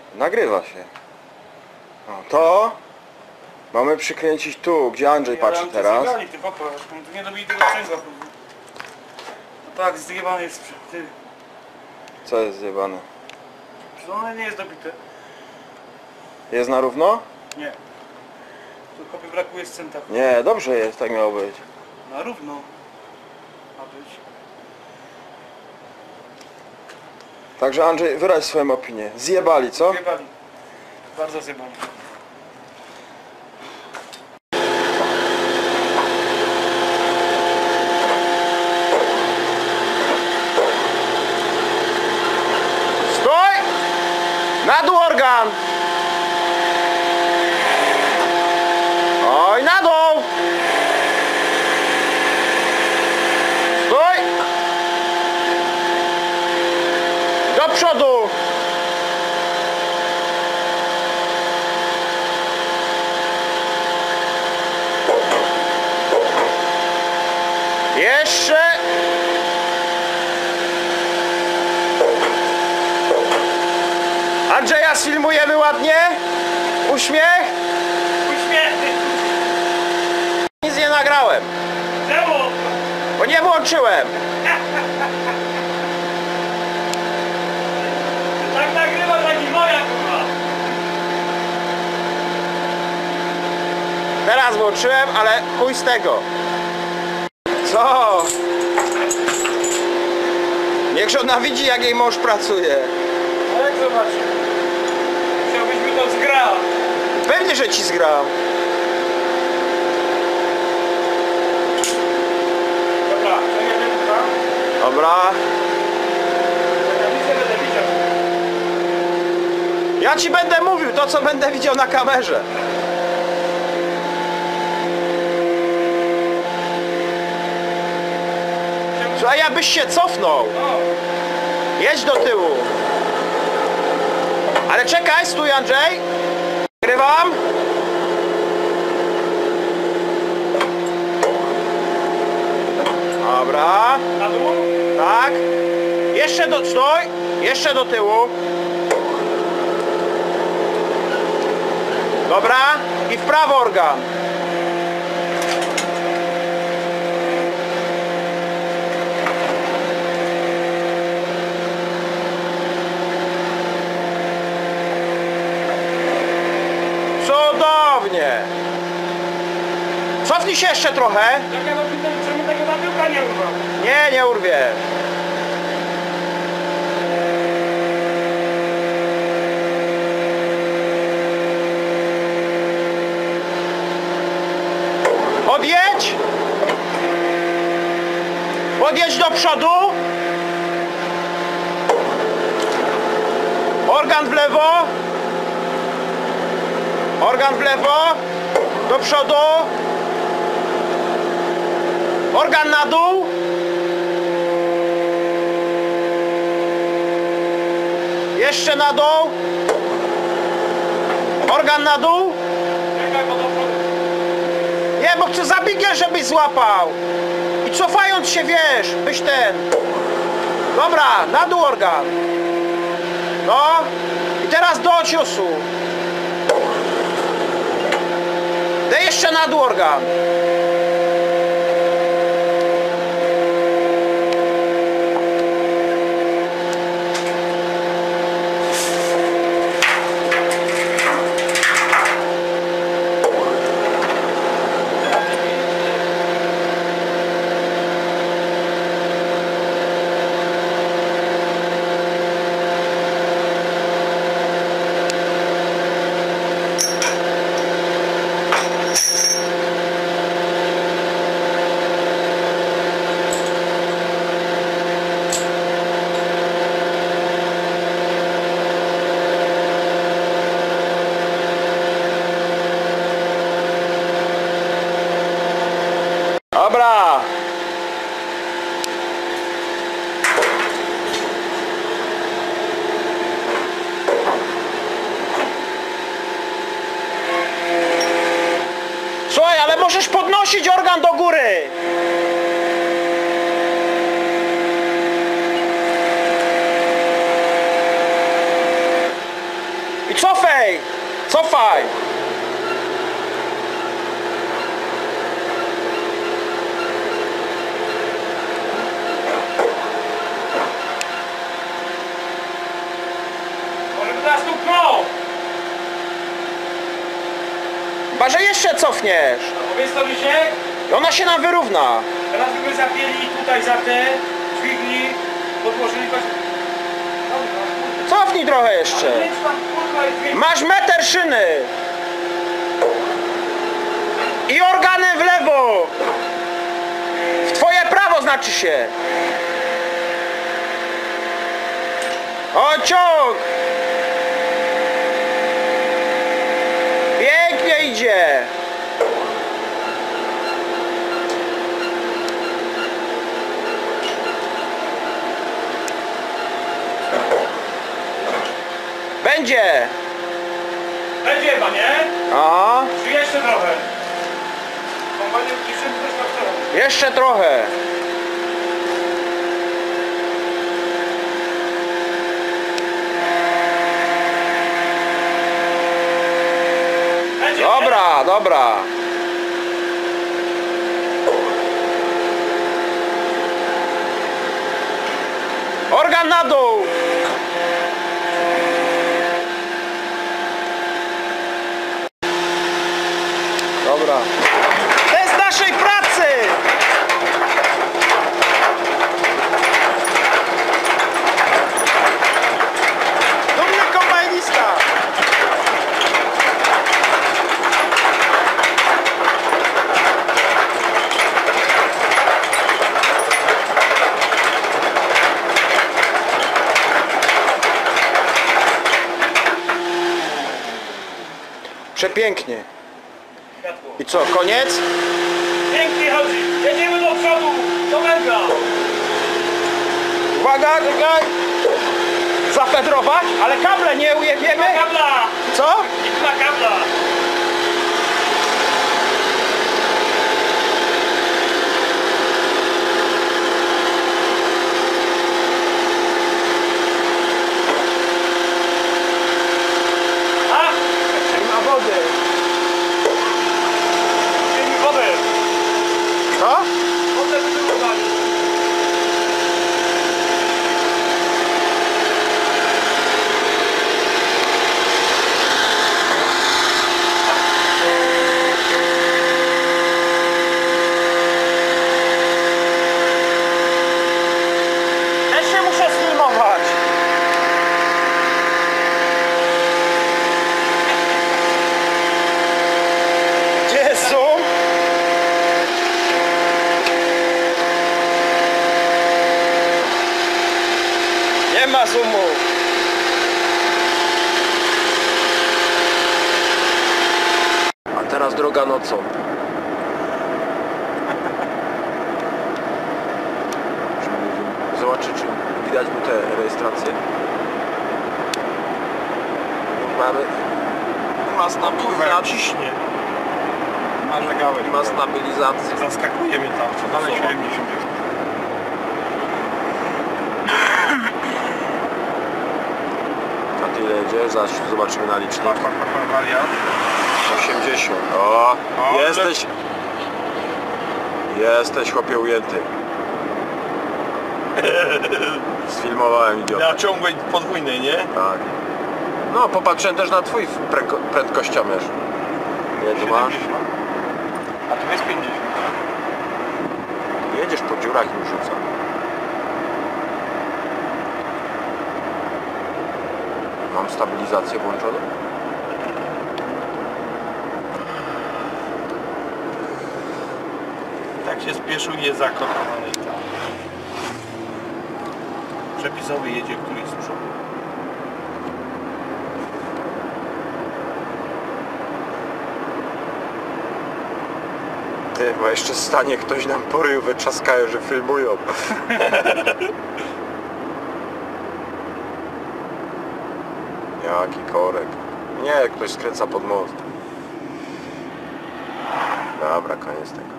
Nagrywa się. O, to mamy przykręcić tu, gdzie Andrzej patrzy teraz. Ty popatrz, tu nie dobili tego sprzęgła. No tak, zjebany jest sprzęt, ty. Co jest zjebane? Czy ono nie jest dobite? Jest na równo? Nie. Tu kopie brakuje z centa. Nie, dobrze jest, tak miało być. Na równo. Ma być. Także Andrzej, wyraź swoją opinię. Zjebali, co? Zjebali. Bardzo zjebali. Stój! Na dół organ! Oj, na dół! Stój! Do przodu! Jeszcze! Andrzeja sfilmujemy ładnie? Uśmiech? Uśmiechy! Nic nie nagrałem, Czemu? bo nie włączyłem. Tak nagrywa taki moja kurwa. Teraz włączyłem, ale chuj z tego. Co? Niech żona widzi, jak jej mąż pracuje. No jak zobaczysz? Chciałbyś mi to zgrał. Pewnie, że ci zgram. Dobra, to jeden, dwa. Dobra. Ja nic nie będę widział. Ja ci będę mówił to, co będę widział na kamerze. A ja byś się cofnął. O, Jedź do tyłu. Ale czekaj, stój Andrzej. Nagrywam. Dobra. na dół? Tak. Jeszcze do... Stój. Jeszcze do tyłu. Dobra. I w prawo organ. Cudownie. Cofnij się jeszcze trochę. Jak ja zapytam, czemu tego natyłka nie urwał? Nie, nie urwie. Podjedź. Podjedź do przodu. Organ w lewo. Organ w lewo. Do przodu. Organ na dół. Jeszcze na dół. Organ na dół. Czekaj, bo do przodu. Nie, bo chcę zabiegiem, żebyś złapał. I cofając się, wiesz, byś ten. Dobra, na dół organ. No. I teraz do ciosu. Daj jeszcze na dół organ. Dobra. Słuchaj, ale możesz podnosić organ do góry. cofaj! Cofaj! Może by teraz tu pchnął! Chyba, że jeszcze cofniesz. Powiedz to Rysiek. I ona się nam wyrówna. Teraz by zapięli tutaj za te dźwigni, podłożyli patrz. Cofnij trochę jeszcze. Więc tam kurwa jest dźwigni. Masz metr szyny. I organy w lewo. W twoje prawo znaczy się. O, ciąg. Pięknie idzie. Będzie. Będzie chyba, nie? Aha. Czy jeszcze trochę? Kompanię jeszcze też tak. Jeszcze trochę. Będzie, Dobra, dobra. Organ na dół. Dobra. To jest naszej pracy. Dumny kombajnista. Przepięknie. Światło. I co, koniec? Pięknie chodzi. Jedziemy do przodu. Do węgla. Uwaga, czekaj! Zapedrować, ale kable nie ujebiemy? Kabla. Co? I na kabla. A? Nie ma wody. Miejmy wodę. Co? Wodę wyrównali. Też się muszę sfilmować. Gdzie jest zoom? Nie ma zoomu. A teraz droga nocą. Zobaczyć, czy widać mu te rejestracje. Mamy. Ma stabilizację. Ciśnie. Narzegałeś. Ma stabilizację. Zaskakuje mnie tam, co dalej 70 jest. A ty ile jedziesz? Zaraz zobaczymy na licznik. Wariat. 80. O, O, jesteś. Jesteś chłopie ujęty. Sfilmowałem idiotę. Na ciągłej podwójnej, nie? Tak. No, popatrzyłem też na twój prędkościomierz. Nie, tu masz? 70. A tu jest 50. Jedziesz po dziurach i rzuca. Mam stabilizację włączoną? Tak się spieszył i jest zakochany. Przepisowy jedzie któryś z przodu. Ty, bo jeszcze stanie ktoś nam po ryju wyczaskają, że filmują. Jaki korek. Nie, ktoś skręca pod most. Dobra, koniec tego.